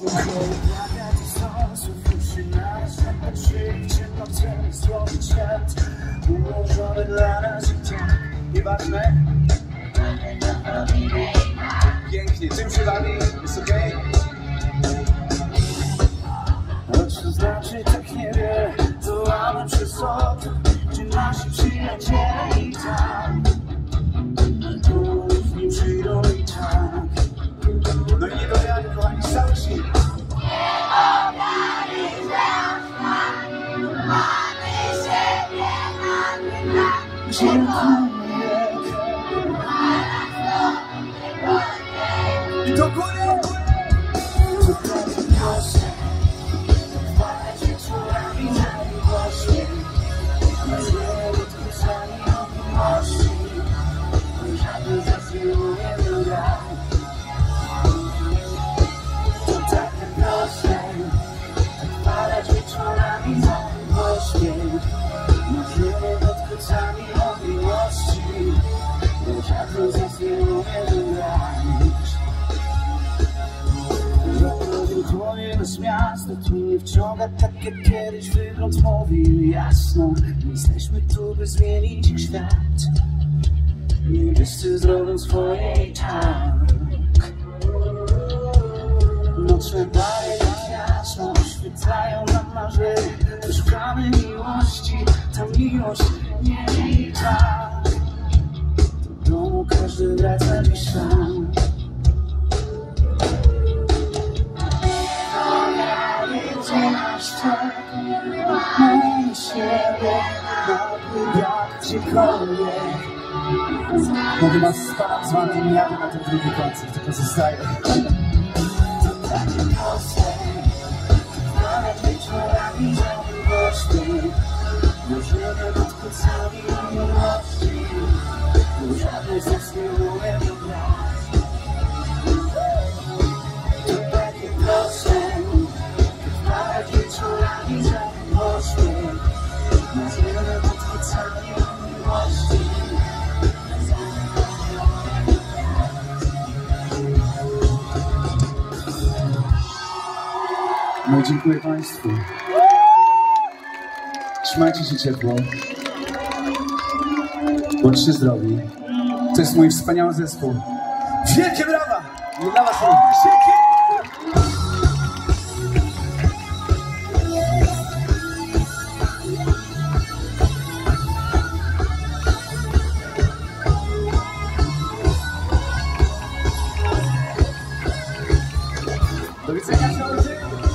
Ułożone dla nas i tak nieważne. Pięknie, czym się bawi? Jest okej? Choć to znaczy tak niewiele, to mamy przez okno, gdzie nasi przyjaciele i tam różni przyjdą i tak. No i nie dowiadaj, kochani, cały świat. I do góry! To takie proste, chwalać wieczorami za miłości, marzymy odkrycami o miłości, żadne zasługuje do gra. To takie proste, chwalać wieczorami za miłości, marzymy odkrycami o miłości, żadne zasługuje do gra. Nas miasto tu nie wciąga tak jak kiedyś wygląd mówił jasno. Jesteśmy tu, by zmienić świat. Niebiescy zrobią swoje i tak. Nocne bary tak jasno oświetlają nam marzenie. Szukamy miłości, ta miłość nie i tak. Do domu każdy wraca dziś sam. Mamy siebie, mamy jak gdziekolwiek. Mogę was spadać z wami, nie jadę na ten drugi koncert, tylko zostaję. To takie proste, chwalać wieczorami za miłości, możemy być kłócami o miłości, bo żadnej z nas nie umie wygrać. To takie proste, chwalać wieczorami za miłości, możemy być kłócami o miłości. No i dziękuję Państwu. Trzymajcie się ciepło. Bądźcie zdrowi. To jest mój wspaniały zespół. Wielkie brawa! I dla Was również. Do widzenia cały dzień.